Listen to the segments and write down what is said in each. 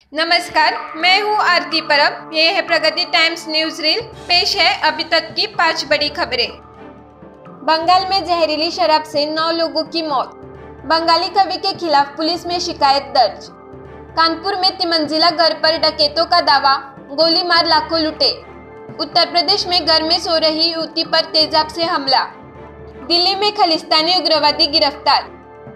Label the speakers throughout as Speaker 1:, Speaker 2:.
Speaker 1: नमस्कार, मैं हूं आरती परब। ये है प्रगति टाइम्स न्यूज रील। पेश है अभी तक की 5 बड़ी खबरें। बंगाल में जहरीली शराब से 9 लोगों की मौत। बंगाली कवि के खिलाफ पुलिस में शिकायत दर्ज। कानपुर में तिमंजिला घर पर डकैतों का दावा, गोली मार लाखों लूटे। उत्तर प्रदेश में घर में सो रही युवती पर तेजाब से हमला। दिल्ली में खालिस्तानी उग्रवादी गिरफ्तार।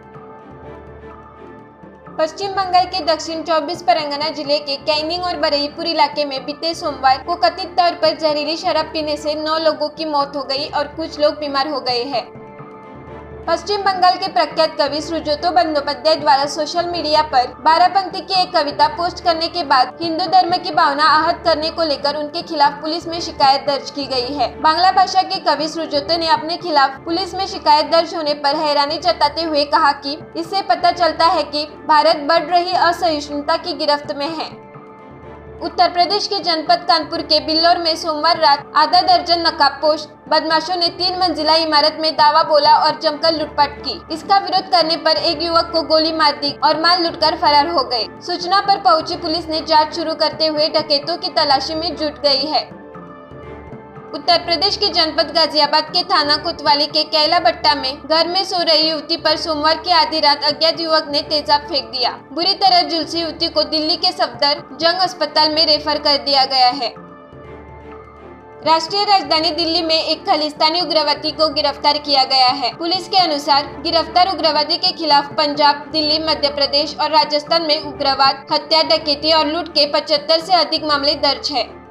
Speaker 1: पश्चिम बंगाल के दक्षिण 24 परगना जिले के कैनिंग और बरईपुर इलाके में बीते सोमवार को कथित तौर पर जहरीली शराब पीने से 9 लोगों की मौत हो गई और कुछ लोग बीमार हो गए हैं। पश्चिम बंगाल के प्रख्यात कवि सुब्रतो बंदोपाध्याय द्वारा सोशल मीडिया पर 12 पंक्ति की एक कविता पोस्ट करने के बाद हिंदू धर्म की भावना आहत करने को लेकर उनके खिलाफ पुलिस में शिकायत दर्ज की गई है। बांग्ला भाषा के कवि सुब्रतो ने अपने खिलाफ पुलिस में शिकायत दर्ज होने पर हैरानी जताते हुए कहा कि इससे पता चलता है कि भारत बढ़ रही असहिष्णुता की गिरफ्त में है। उत्तर प्रदेश के जनपद कानपुर के बिल्लौर में सोमवार रात आधा दर्जन नकाबपोश बदमाशों ने 3 मंजिला इमारत में धावा बोला और जमकर लूटपाट की। इसका विरोध करने पर एक युवक को गोली मार दी और माल लूटकर फरार हो गए। सूचना पर पहुंची पुलिस ने जांच शुरू करते हुए डकैतों की तलाशी में जुट गई है। उत्तर प्रदेश के जनपद गाजियाबाद के थाना कोतवाली के कैला भट्टा में घर में सो रही युवती पर सोमवार की आधी रात अज्ञात युवक ने तेजाब फेंक दिया। बुरी तरह झुलसी युवती को दिल्ली के सफदरजंग अस्पताल में रेफर कर दिया गया है। राष्ट्रीय राजधानी दिल्ली में एक खालिस्तानी उग्रवादी को गिरफ्तार किया गया है। पुलिस के अनुसार गिरफ्तार उग्रवादी के खिलाफ पंजाब, दिल्ली, मध्य प्रदेश और राजस्थान में उग्रवाद, हत्या, डकैती और लूट के 75 से अधिक मामले दर्ज है।